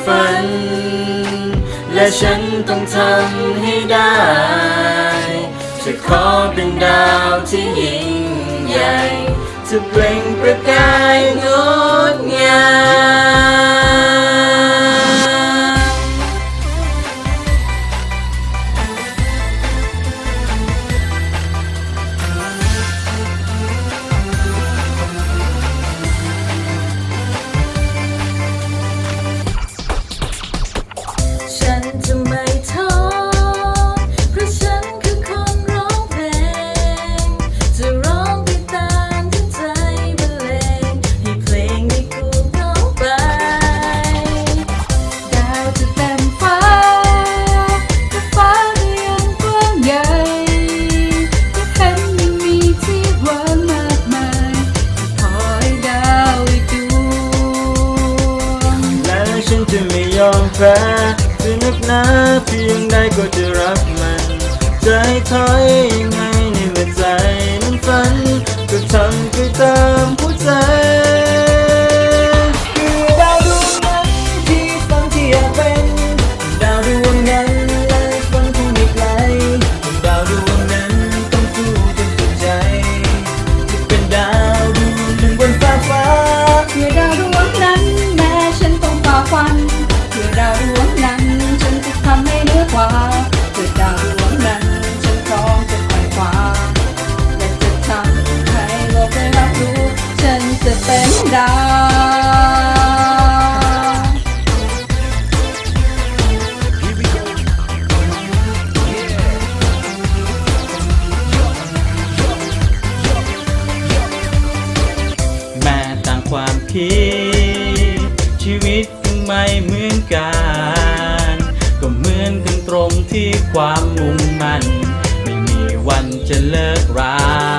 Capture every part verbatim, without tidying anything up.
ฝันและฉันต้องทำให้ได้จะขอเป็นดาวที่ยิ่งใหญ่จะเปล่งประกายงดงามฉันจะไม่ท้อเพราะฉันคือคนร้องเพลงจะร้องไปตามที่ใจบรรเลงให้เพลงได้กูเข้าไปดาวจะเต็มฟ้าแต่ฟ้าก็ยังกว้างใหญ่ก็เห็นยังมีที่หวานมากมายที่คอยดาวอีกดวงและฉันจะไม่ยอมแพ้จะนักหนาเพียงใดก็จะรักมันจะให้ถอยยังไงในเมื่อใจนั้นฝันก็ทำไปตามหัวใจคือดาวดวงนั้นที่ฝันที่อยากเป็นดาวดวงนั้นและฝันคงไม่ไกลดาวดวงนั้นต้องสู้จนสุดใจจะเป็นดาวดวงหนึ่งบนฟ้าฟ้าเพื่อดาวดวงนั้นแม้ฉันต้องฝ่าฟันเพื่อดาวดวงนั้นฉันจะทำให้เหนือกว่าเพื่อดาวดวงนั้นฉันพร้อมจะไขว่คว้าและจะทำให้โลกได้รับรู้ฉันจะเป็นดาวแม้ต่างความคิดชีวิตคงไม่เหมือนกันก็เหมือนกันตรงที่ความมุ่งมั่นไม่มีวันจะเลิกรา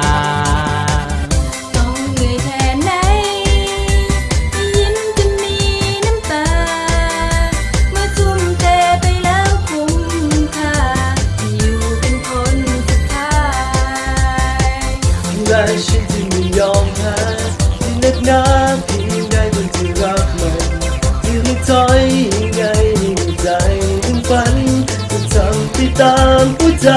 ต้องเหนื่อยแค่ไหนยิ้มจะมีน้ำตาเมื่อทุ่มเทไปแล้วคุ้มค่าที่อยู่เป็นคนสุดท้ายและฉันจะไม่ยอมแพ้นักหนาเพียงใดบนที่รักมันที่ให้ถอยยังไงให้ใจถึงฝันจะทำไปตามหัวใจ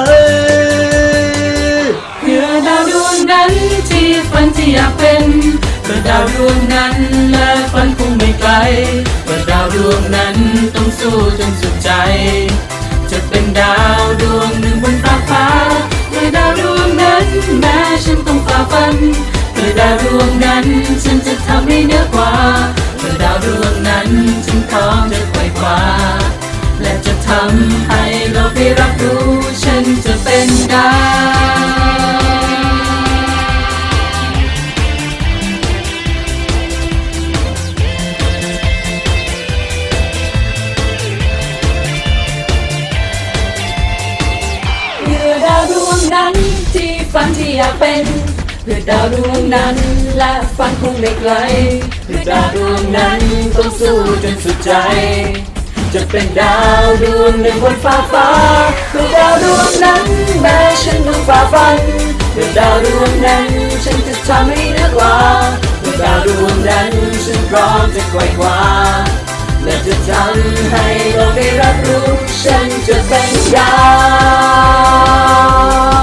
เพื่อดาวดวงนั้นที่ฝันที่อยากเป็นเพื่อดาวดวงนั้นและฝันคงไม่ไกลเพื่อดาวดวงนั้นต้องสู้จนสุดใจจะเป็นดาวดวงหนึ่งบนฟ้าฟ้าเพื่อดาวดวงนั้นแม้ฉันต้องฝ่าฟันเพื่อดาวดวงนั้นฉันจะทำให้เหนือกว่าเพื่อดาวดวงนั้นฉันพร้อมจะไขว่คว้าและจะทำให้โลกได้รับรู้ฉันจะเป็นดาวเพื่อดาวดวงนั้นที่ฝันที่อยากเป็นเพื่อดาวดวงนั้นและฝันคงไม่ไกลเพื่อดาวดวงนั้นต้องสู้จนสุดใจจะเป็นดาวดวงหนึ่งบนฟ้าฟ้าเพื่อดาวดวงนั้นแม้ฉันต้องฝ่าฟันเพื่อดาวดวงนั้นฉันจะทำให้เหนือกว่าเพื่อดาวดวงนั้นฉันพร้อมจะไขว่คว้าและจะทำให้โลกได้รับรู้ฉันจะเป็นดาว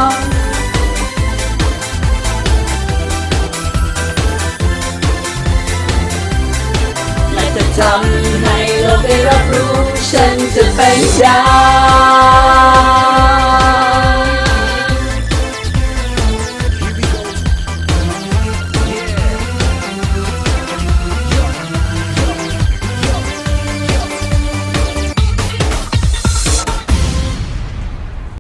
ทำให้โลกได้รับรู้ฉันจะเป็นดาว